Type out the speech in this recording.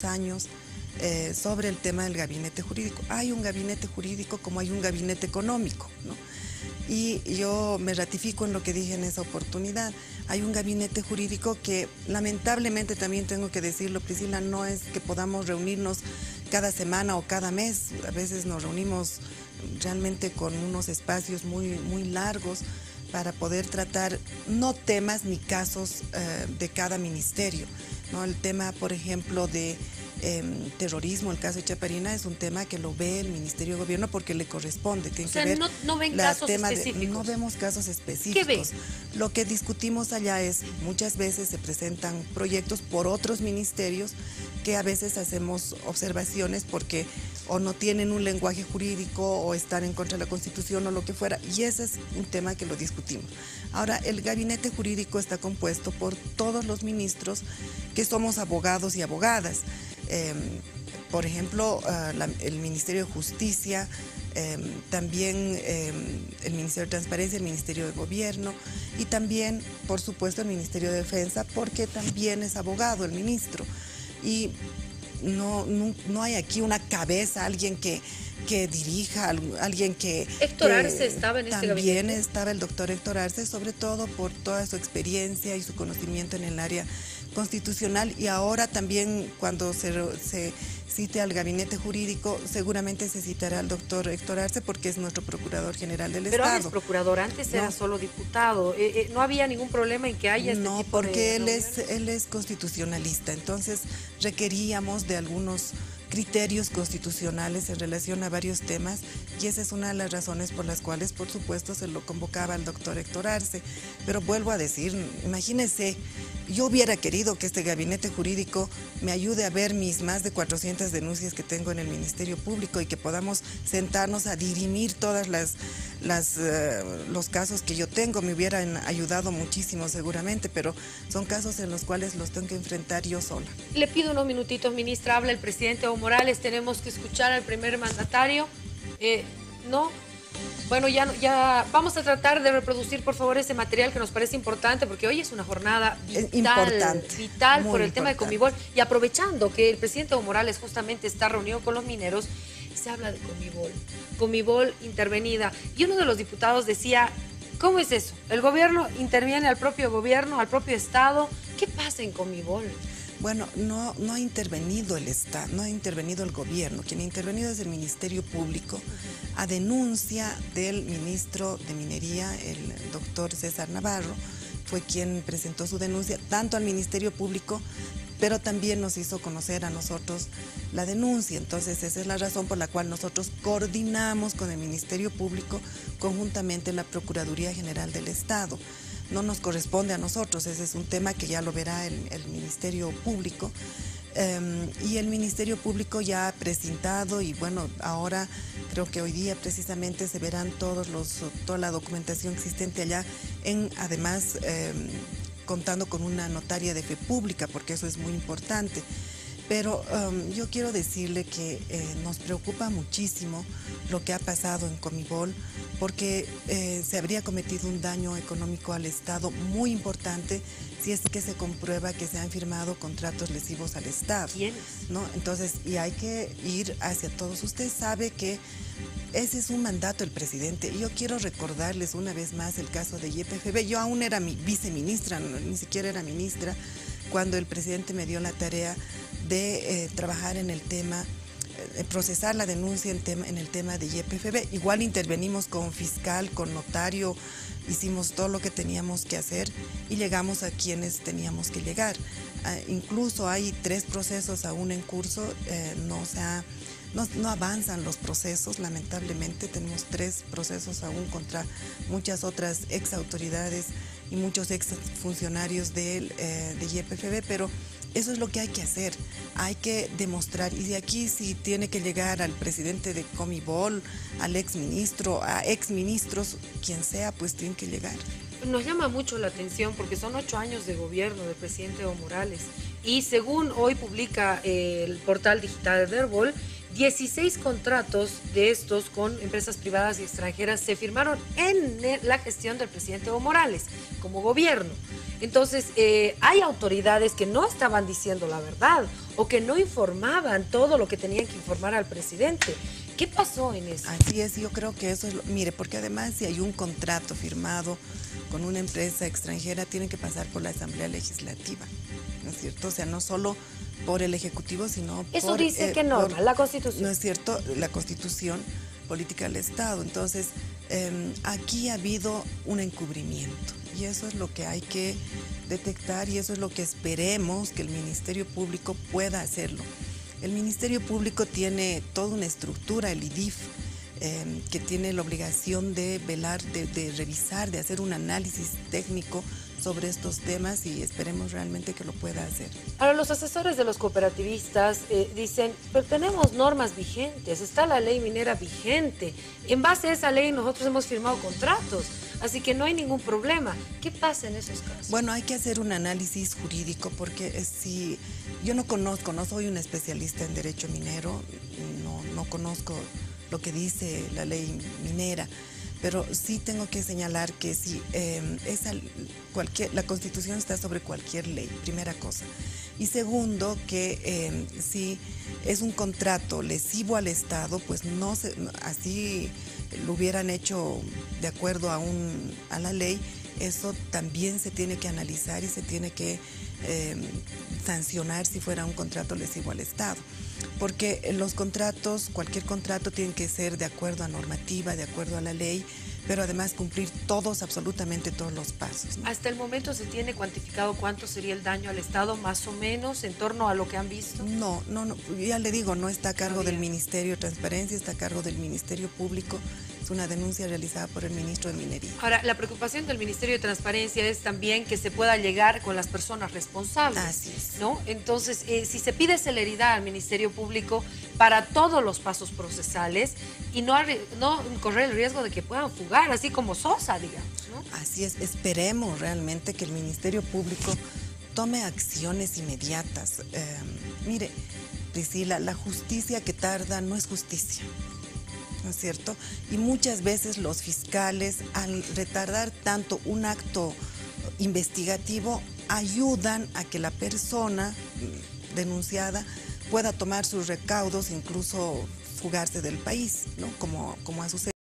años sobre el tema del gabinete jurídico. Hay un gabinete jurídico como hay un gabinete económico, ¿no? Y yo me ratifico en lo que dije en esa oportunidad. Hay un gabinete jurídico que lamentablemente también tengo que decirlo, Priscila, no es que podamos reunirnos cada semana o cada mes. A veces nos reunimos realmente con unos espacios muy largos para poder tratar no temas ni casos de cada ministerio, ¿no? El tema, por ejemplo, de terrorismo, el caso de Chaparina, es un tema que lo ve el Ministerio de Gobierno porque le corresponde. Tiene O sea, que ver no ven casos específicos. no vemos casos específicos. ¿Qué ven? Lo que discutimos allá es, muchas veces se presentan proyectos por otros ministerios que a veces hacemos observaciones porque o no tienen un lenguaje jurídico o están en contra de la Constitución o lo que fuera, y ese es un tema que lo discutimos. Ahora, el gabinete jurídico está compuesto por todos los ministros que somos abogados y abogadas. Por ejemplo, el Ministerio de Justicia, también el Ministerio de Transparencia, el Ministerio de Gobierno y también, por supuesto, el Ministerio de Defensa, porque también es abogado el ministro. Y no hay aquí una cabeza, alguien que dirija, alguien que... Héctor Arce estaba en este gabinete. También estaba el doctor Héctor Arce, sobre todo por toda su experiencia y su conocimiento en el área constitucional, y ahora también cuando se cite al gabinete jurídico seguramente se citará al doctor Héctor Arce porque es nuestro procurador general del Estado. Pero ahora es procurador, antes era solo diputado. ¿No había ningún problema en que haya este tipo de... No, porque él es constitucionalista, entonces requeríamos de algunos criterios constitucionales en relación a varios temas, y esa es una de las razones por las cuales, por supuesto, se lo convocaba al doctor Héctor Arce. Pero vuelvo a decir, imagínense, yo hubiera querido que este gabinete jurídico me ayude a ver mis más de 400 denuncias que tengo en el Ministerio Público y que podamos sentarnos a dirimir todas los casos que yo tengo. Me hubieran ayudado muchísimo seguramente, pero son casos en los cuales los tengo que enfrentar yo sola. Le pido unos minutitos, ministra. Habla el presidente Evo Morales. Tenemos que escuchar al primer mandatario. ¿No? Bueno, ya vamos a tratar de reproducir, por favor, ese material que nos parece importante, porque hoy es una jornada vital por el tema de Comibol. Y aprovechando que el presidente Evo Morales justamente está reunido con los mineros, se habla de Comibol intervenida. Y uno de los diputados decía, ¿cómo es eso? El gobierno interviene al propio gobierno, al propio Estado. ¿Qué pasa en Comibol? Bueno, no ha intervenido el Estado, no ha intervenido el gobierno. Quien ha intervenido es el Ministerio Público, a denuncia del ministro de Minería, el doctor César Navarro. Fue quien presentó su denuncia, tanto al Ministerio Público, pero también nos hizo conocer a nosotros la denuncia. Entonces, esa es la razón por la cual nosotros coordinamos con el Ministerio Público, conjuntamente la Procuraduría General del Estado. No nos corresponde a nosotros, ese es un tema que ya lo verá el Ministerio Público. Y el Ministerio Público ya ha presentado, y bueno, ahora creo que hoy día precisamente se verán toda la documentación existente allá, además contando con una notaria de fe pública, porque eso es muy importante. Pero yo quiero decirle que nos preocupa muchísimo lo que ha pasado en Comibol, porque se habría cometido un daño económico al Estado muy importante si es que se comprueba que se han firmado contratos lesivos al Estado. ¿Quiénes? ¿No? Entonces, y hay que ir hacia todos. Usted sabe que ese es un mandato del presidente. Y yo quiero recordarles una vez más el caso de YPFB. Yo aún era viceministra, ni siquiera era ministra, cuando el presidente me dio la tarea de trabajar en el tema, procesar la denuncia en el tema de YPFB. Igual intervenimos con fiscal, con notario, hicimos todo lo que teníamos que hacer y llegamos a quienes teníamos que llegar. Incluso hay 3 procesos aún en curso, no avanzan los procesos, lamentablemente. Tenemos 3 procesos aún contra muchas otras ex autoridades y muchos ex funcionarios de YPFB, pero eso es lo que hay que hacer, hay que demostrar. Y de aquí, si tiene que llegar al presidente de Comibol, al exministro, a exministros, quien sea, pues tienen que llegar. Nos llama mucho la atención porque son 8 años de gobierno del presidente Evo Morales, y según hoy publica el portal digital de Verbol, 16 contratos de estos con empresas privadas y extranjeras se firmaron en la gestión del presidente Evo Morales como gobierno. Entonces, hay autoridades que no estaban diciendo la verdad o que no informaban todo lo que tenían que informar al presidente. ¿Qué pasó en eso? Así es, yo creo que eso es, mire, porque además si hay un contrato firmado con una empresa extranjera, tiene que pasar por la Asamblea Legislativa, ¿no es cierto? O sea, no solo por el Ejecutivo, sino Eso por... dice ¿qué norma? La Constitución. ¿No es cierto? La Constitución Política del Estado. Entonces, aquí ha habido un encubrimiento y eso es lo que hay que detectar y eso es lo que esperemos que el Ministerio Público pueda hacerlo. El Ministerio Público tiene toda una estructura, el IDIF, que tiene la obligación de velar, de revisar, de hacer un análisis técnico sobre estos temas y esperemos realmente que lo pueda hacer. Ahora, los asesores de los cooperativistas dicen, pero tenemos normas vigentes, está la ley minera vigente. En base a esa ley nosotros hemos firmado contratos, así que no hay ningún problema. ¿Qué pasa en esos casos? Bueno, hay que hacer un análisis jurídico porque si yo no conozco, no soy un especialista en derecho minero, no conozco lo que dice la ley minera, pero sí tengo que señalar que si la Constitución está sobre cualquier ley, primera cosa. Y segundo, que si es un contrato lesivo al Estado, pues así lo hubieran hecho de acuerdo a la ley, eso también se tiene que analizar y se tiene que sancionar si fuera un contrato lesivo al Estado. Porque los contratos, cualquier contrato tiene que ser de acuerdo a normativa, de acuerdo a la ley, pero además cumplir absolutamente todos los pasos, ¿no? ¿Hasta el momento se tiene cuantificado cuánto sería el daño al Estado, más o menos, en torno a lo que han visto? No, ya le digo, no está a cargo del Ministerio de Transparencia, está a cargo del Ministerio Público. Es una denuncia realizada por el ministro de Minería. Ahora, la preocupación del Ministerio de Transparencia es también que se pueda llegar con las personas responsables. Así es. ¿No? Entonces, si se pide celeridad al Ministerio Público para todos los pasos procesales y no correr el riesgo de que puedan fugar, así como Sosa, digamos, ¿no? Así es, esperemos realmente que el Ministerio Público tome acciones inmediatas. Mire, Priscila, la justicia que tarda no es justicia, ¿no es cierto? Y muchas veces los fiscales, al retardar tanto un acto investigativo, ayudan a que la persona denunciada pueda tomar sus recaudos, incluso fugarse del país, ¿no? Como ha sucedido.